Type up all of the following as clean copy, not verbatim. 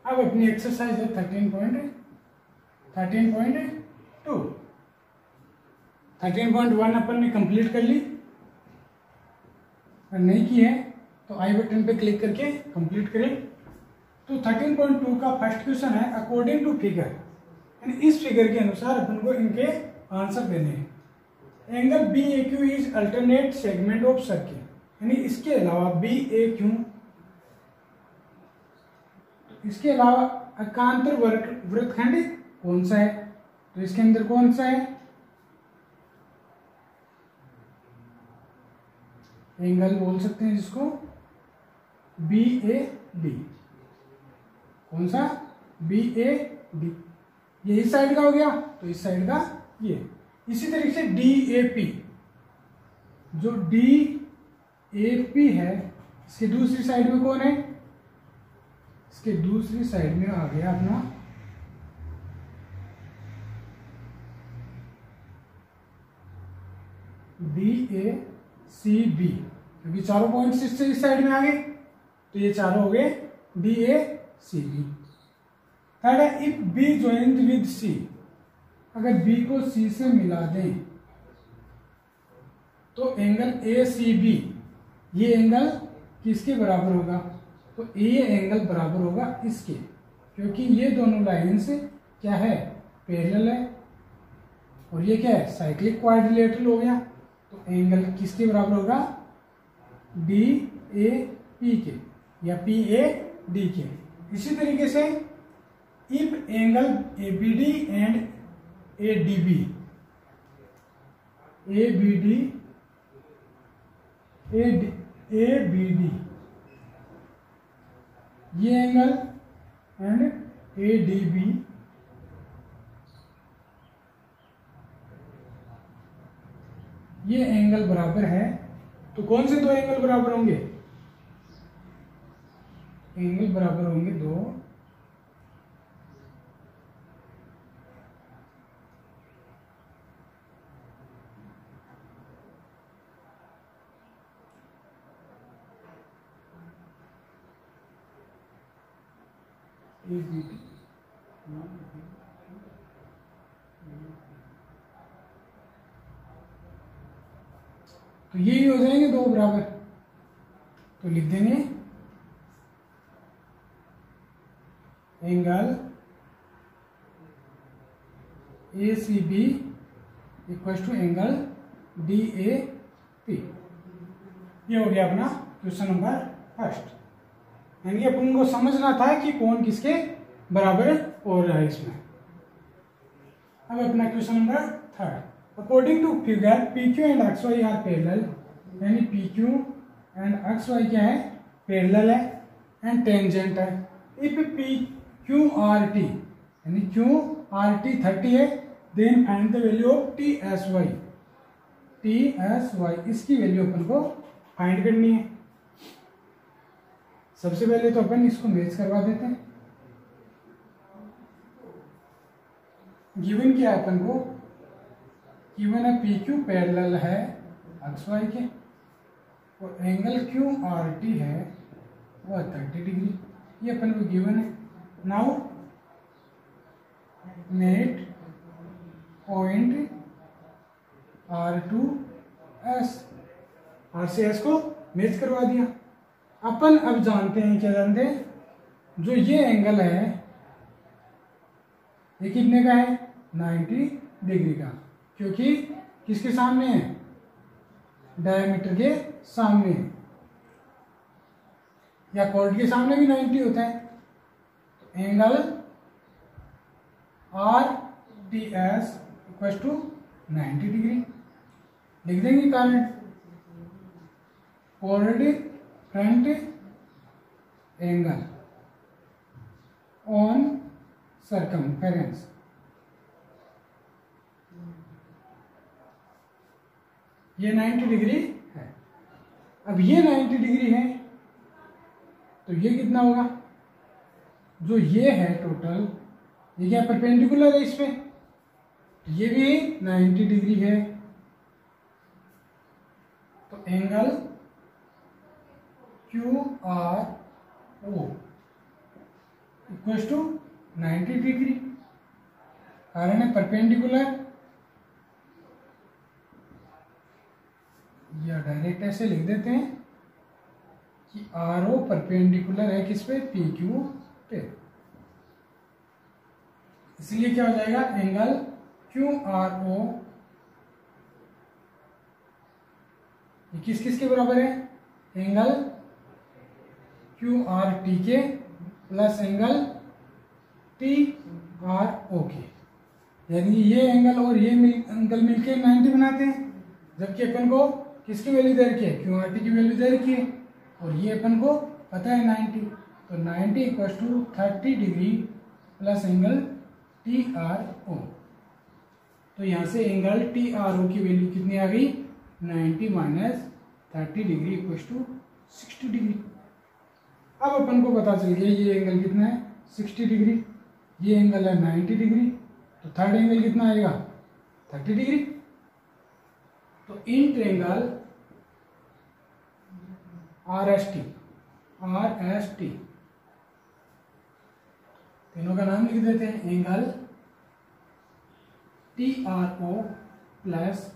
अब अपनी एक्सरसाइज है 13.2। 13.1 अपन ने कंप्लीट कर ली, अगर नहीं की है तो आई बटन पे क्लिक करके कंप्लीट करें। तो 13.2 का फर्स्ट क्वेश्चन है अकॉर्डिंग टू फिगर, यानी इस फिगर के अनुसार अपन को इनके आंसर देने हैं। Angle B A Q is alternate segment of circle, यानी इसके अलावा बी ए क्यू, इसके अलावा एकांतर वृत्तखंड कौन सा है, तो इसके अंदर कौन सा है, एंगल बोल सकते हैं जिसको बी ए डी। कौन सा, बी ए डी, ये इस साइड का हो गया तो इस साइड का ये। इसी तरीके से डी ए पी, जो डी ए पी है इसके दूसरी साइड में कौन है, इसके दूसरी साइड में आ गया अपना डी ए सी बी, क्योंकि चारों पॉइंट्स इससे इस साइड में आ गए तो ये चारों हो गए D A C B. Third है if B joint with C, अगर बी को सी से मिला दें तो एंगल ए सी बी, ये एंगल किसके बराबर होगा, तो ये एंगल बराबर होगा इसके, क्योंकि ये दोनों लाइंस क्या है, पैरेलल है, और ये क्या है, साइक्लिक क्वाड्रिलेटरल हो गया। तो एंगल किसके बराबर होगा, डी ए पी के या पी ए डी के। इसी तरीके से if angle A B D and A D B, A B D A B D, ये angle and A D B, ये एंगल बराबर है, तो कौन से दो एंगल बराबर होंगे, एंगल बराबर होंगे दो ए बी डी, तो यही हो जाएंगे दो बराबर। तो लिख देंगे angle A C B equal to angle D A P. ये हो गया अपना क्वेश्चन नंबर फर्स्ट, यानी अपन को समझना था कि कौन किसके बराबर हो रहा है इसमें। अब अपना question number third, according to figure P Q and X Y are parallel, यानी P Q and X Y क्या है, पैरेलल है एंड टेंजेंट है। If P Q R T, यानी क्यू आर टी 30 है, then find the value of T S Y. T S Y इसकी value अपन को फाइंड करनी है। सबसे पहले तो अपन इसको मैच करवा देते हैं। गिवन क्या है अपन को, गिवन है पी क्यू पैरेलल है एक्स वाई के, और एंगल क्यू आर टी है वह 30 डिग्री, ये अपन को गिवन है। Now met point R to S, R से एस को मैच करवा दिया। अपन अब जानते हैं, क्या जानते हैं, जो ये एंगल है ये कितने का है, 90 डिग्री का, क्योंकि किसके सामने है, डायमीटर के सामने है, या कॉर्ड के सामने भी 90 होता है। तो angle R T S equal to 90 degree लिख देंगे। कारण chord front angle on circumference, ये 90 डिग्री है। अब ये 90 डिग्री है तो ये कितना होगा, जो ये है टोटल, ये क्या परपेंडिकुलर है इस पे, ये भी 90 डिग्री है। तो angle Q R O equal to 90 degree. कारण है परपेंडिकुलर, या डायरेक्ट ऐसे लिख देते हैं कि आर ओ परपेंडिकुलर है किस पे, पी क्यू पे। इसलिए क्या हो जाएगा, एंगल क्यू आर ओ ये किस किस के बराबर है, एंगल क्यू आर टी के plus angle T R O के। यानी ये एंगल और ये एंगल मिलके 90 बनाते हैं, जबकि अपन को किसकी वैल्यू दे रखी है, क्यू आर टी की वैल्यू दे रखी है, और ये अपन को पता है 90। तो 90 equal to 30 degree plus angle T R O. तो यहाँ से एंगल टी आर ओ की वैल्यू कितनी आ गई, 90 minus 30 degree equal to 60 degree. अब अपन को पता चल गया ये एंगल कितना है, 60 डिग्री, ये एंगल है 90 डिग्री, तो थर्ड एंगल कितना आएगा, 30 डिग्री। तो इन ट्रायंगल आर एस टी तीनों का नाम लिख देते हैं, angle T R O plus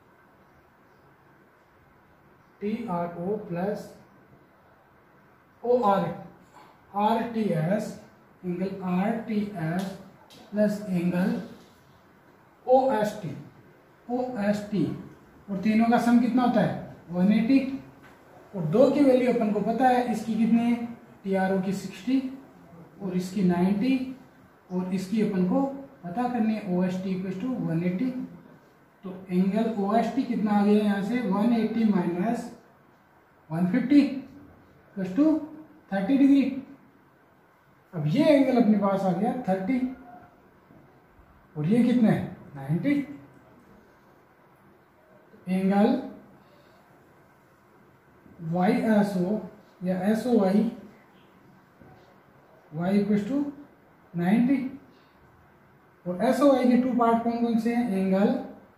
O R T S, angle R T S plus angle O S T, और तीनों का सम कितना होता है 180। और दो की वैल्यू अपन को पता है, इसकी कितनी है, टी आर ओ की 60 और इसकी 90, और इसकी अपन को पता करनी है O S T equal to 180। तो एंगल ओ एस टी कितना आ गया यहाँ से, 180 माइनस 150 इक्वल टू 30 डिग्री। अब ये एंगल अपने पास आ गया 30, और ये कितना है 90। एंगल वाई एस ओ या S O Y equal to 90, और एस ओ वाई के टू पार्ट कौन कौन से हैं, angle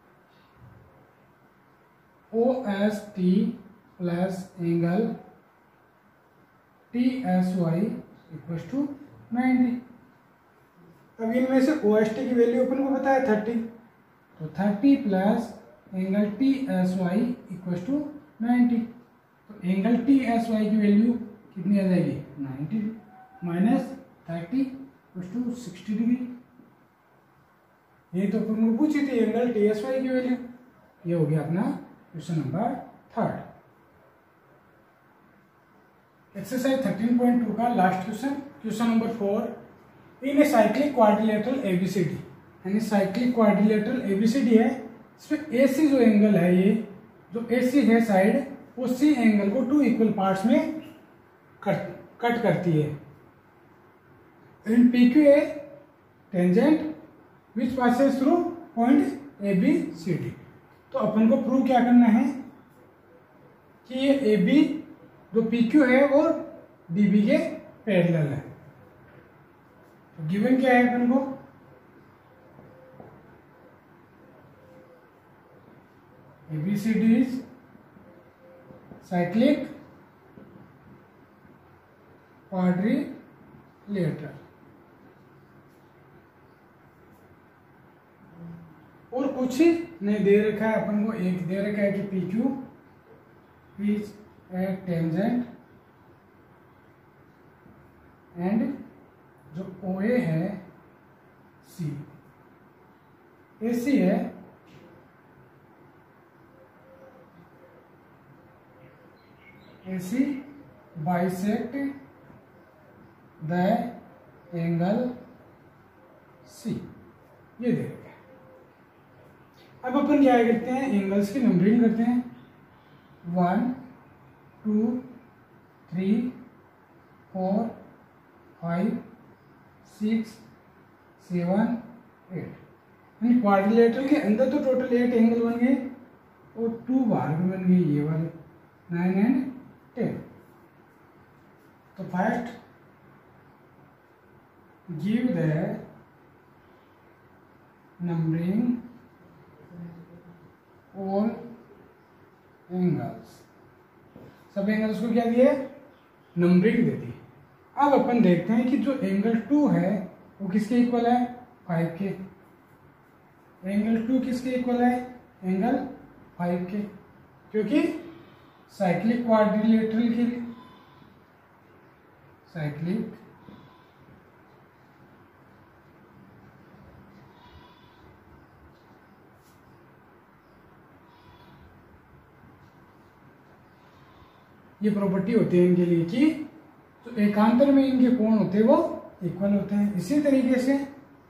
O S T plus angle T S Y equal to 90। अब इनमें से ओ एस टी की वैल्यू अपन को पता है 30, तो 30 plus angle T S Y equal to 90। तो एंगल टी एस वाई की वैल्यू कितनी आ जाएगी, 90 माइनस 30 इक्वल टू 60 डिग्री। ये तो अपन को पूछी थी एंगल टी एस वाई की वैल्यू। ये हो गया अपना क्वेश्चन नंबर 3। एक्सरसाइज 13.2 का last question, question number 4। In a cyclic quadrilateral ABCD, यानी साइक्लिक क्वाड्रिलेटरल एबीसीडी है, इसमें एसी जो एंगल है, ये जो एसी है साइड, उसी एंगल को 2 इक्वल पार्ट्स में कट करती है। In P Q a tangent which passes through point A B C D. तो अपन को प्रूव क्या करना है कि ये ए बी जो पी क्यू है वो डी बी के पैरेलल है। तो गिवन क्या है अपन को, ABCD is cyclic quadrilateral, और कुछ नहीं दे रखा है अपन को। एक दे रखा है कि PQ is a tangent and जो OA है C, AC है AC bisect the angle C, ये दे रखा है। अब अपन क्या करते हैं, एंगल्स की नंबरिंग करते हैं। 1 2 3 4 5 6 7 8। क्वाड्रिलेटरल के अंदर तो टोटल 8 एंगल बन गए और 2 बाहर भी बन गए, ये वाले 9 एंड 10। तो first give the numbering all angles. सब एंगल्स को क्या दिए, नंबरिंग दे दी। अब अपन देखते हैं कि जो एंगल 2 है वो किसके इक्वल है, 5 के। एंगल 2 किसके इक्वल है, एंगल 5 के, क्योंकि साइक्लिक क्वाड्रिलेटरल के लिए, साइक्लिक ये प्रॉपर्टी होती है इनके लिए कि जो एकांतर में इनके कोण होते हैं वो इक्वल होते हैं। इसी तरीके से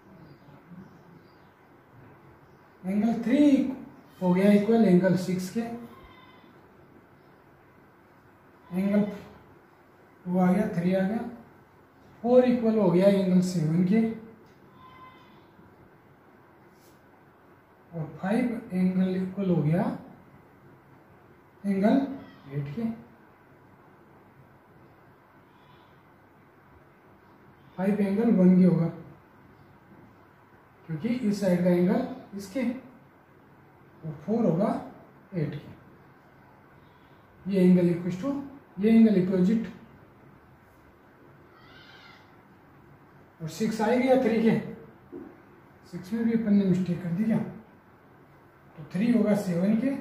एंगल 3 हो गया इक्वल एंगल 6 के, एंगल 2 आ गया, 3 आ गया, 4 इक्वल हो गया एंगल 7 के, और 5 एंगल इक्वल हो गया एंगल 8 के। 5 एंगल 1 के होगा क्योंकि इस साइड का एंगल इसके, और 4 होगा 8 के। ये एंगल इक्वल टू ये एंगल इक्वजिट, और 6 आ गया 3 के। 6 में भी अपन ने मिस्टेक कर दी क्या, तो 3 होगा 7 के,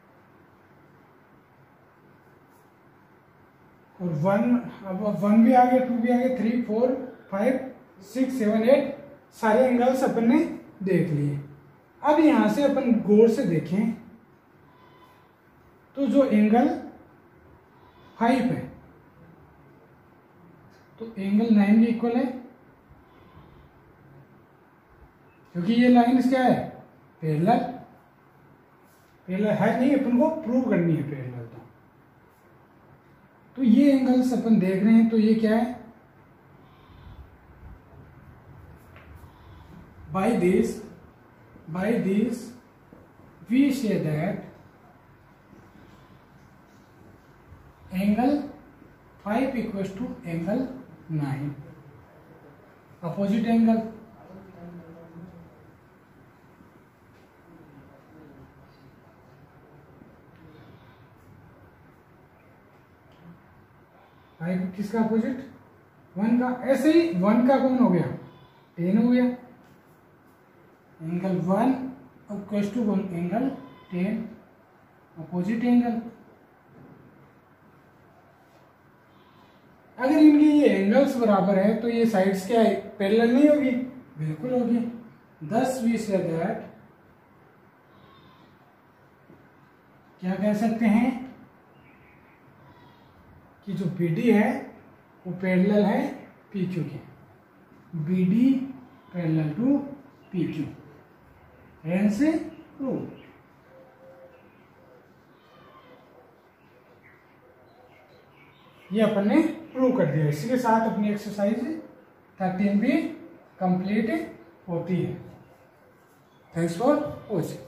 और 1, अब 1 भी आ गया, 2 भी आ गया, 3, 4, 5, 6, 7, 8 सारे एंगल्स अपन ने देख लिए। अब यहां से अपन गौर से देखें तो जो एंगल 5 है तो एंगल 9 के इक्वल है, क्योंकि ये लाइन क्या है, पैरेलल। पैरेलल है नहीं, अपन को प्रूव करनी है पैरेलल। तो ये एंगल्स अपन देख रहे हैं, तो ये क्या है, by this we say that angle 5 equals to angle 9, opposite angle। Five किसका अपोजिट, 1 का। ऐसे ही 1 का कौन हो गया, 10 हो गया। Angle 1 equals to angle 10, opposite angle. अगर इनकी ये एंगल्स बराबर है तो ये साइड्स क्या है, पैरेलल नहीं होगी, बिल्कुल होगी। 10 वी से दैट क्या कह सकते हैं कि जो BD है वो पैरेलल है PQ के, BD parallel to PQ, hence prove. ये अपन ने प्रूव कर दिया। इसी के साथ अपनी एक्सरसाइज 13 भी कंप्लीट होती है। Thanks for watching.